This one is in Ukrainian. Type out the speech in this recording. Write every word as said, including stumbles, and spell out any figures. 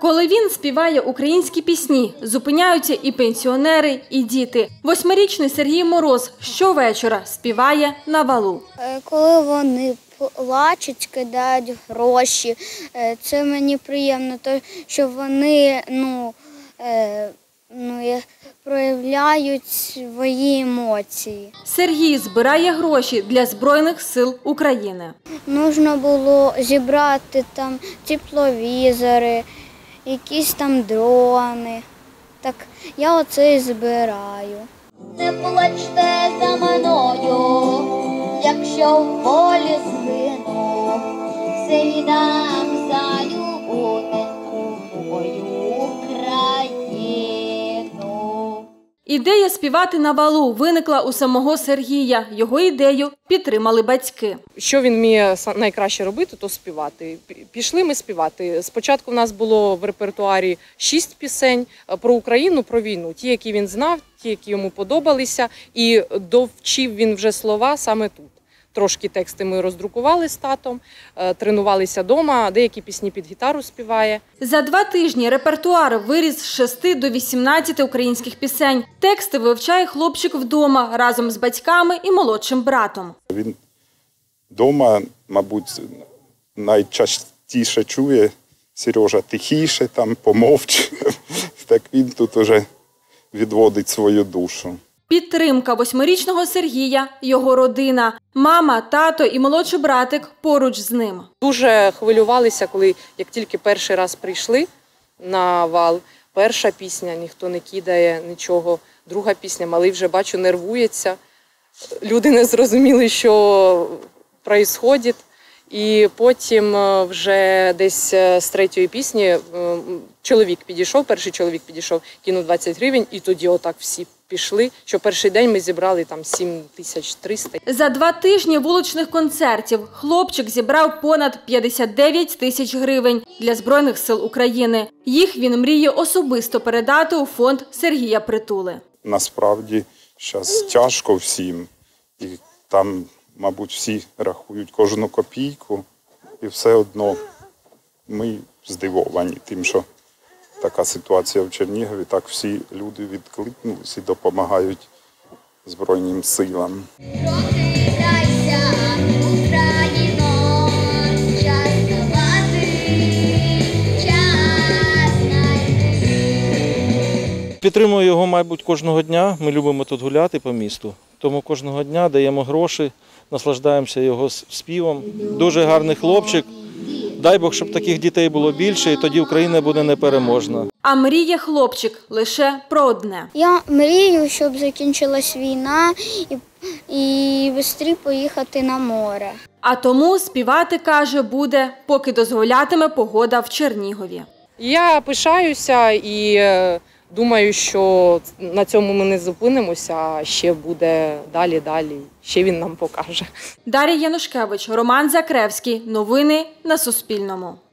Коли він співає українські пісні, зупиняються і пенсіонери, і діти. Восьмирічний Сергій Мороз щовечора співає на валу. Коли вони плачуть, кидають гроші, це мені приємно, тому що вони ну, ну, проявляють свої емоції. Сергій збирає гроші для Збройних сил України. Нужно було зібрати там тепловізори, якісь там дрони. Так я оце і збираю. Не плачте за мною, якщо в полі згину, все віддам за любов'ю мою Україну. Ідея співати на валу виникла у самого Сергія. Його ідею підтримали батьки. Що він вміє найкраще робити, то співати. Пішли ми співати. Спочатку в нас було в репертуарі шість пісень про Україну, про війну. Ті, які він знав, ті, які йому подобалися. І довчив він вже слова саме тут. Трошки тексти ми роздрукували з татом, тренувалися вдома, деякі пісні під гітару співає. За два тижні репертуар виріс з шести до вісімнадцяти українських пісень. Тексти вивчає хлопчик вдома разом з батьками і молодшим братом. Він вдома, мабуть, найчастіше чує: Сережа, тихіше, там, помовч. Так він тут уже відводить свою душу. Підтримка восьмирічного Сергія – його родина. Мама, тато і молодший братик поруч з ним. Дуже хвилювалися, коли як тільки перший раз прийшли на вал. Перша пісня, ніхто не кидає нічого. Друга пісня, малий вже, бачу, нервується. Люди не зрозуміли, що відбувається. І потім вже десь з третьої пісні чоловік підійшов, перший чоловік підійшов, кинув двадцять гривень, і тоді отак всі пішли, що перший день ми зібрали там сім тисяч триста. За два тижні вуличних концертів хлопчик зібрав понад п'ятдесят дев'ять тисяч гривень для Збройних сил України. Їх він мріє особисто передати у фонд Сергія Притули. Насправді зараз тяжко всім, і там, мабуть, всі рахують кожну копійку, і все одно ми здивовані тим, що така ситуація в Чернігові, так всі люди відкликнулись і допомагають Збройним силам. Прокидайся, Україно, час давати, час знайти. Підтримую його, мабуть, кожного дня. Ми любимо тут гуляти по місту, тому кожного дня даємо гроші, наслаждаємося його співом. Дуже гарний хлопчик. Дай Бог, щоб таких дітей було більше, і тоді Україна буде непереможна. А мріє хлопчик лише про одне. Я мрію, щоб закінчилась війна і, і швидше поїхати на море. А тому співати, каже, буде, поки дозволятиме погода в Чернігові. Я пишаюся і думаю, що на цьому ми не зупинимося, а ще буде далі-далі, ще він нам покаже. Дар'я Янушкевич, Роман Закревський. Новини на Суспільному.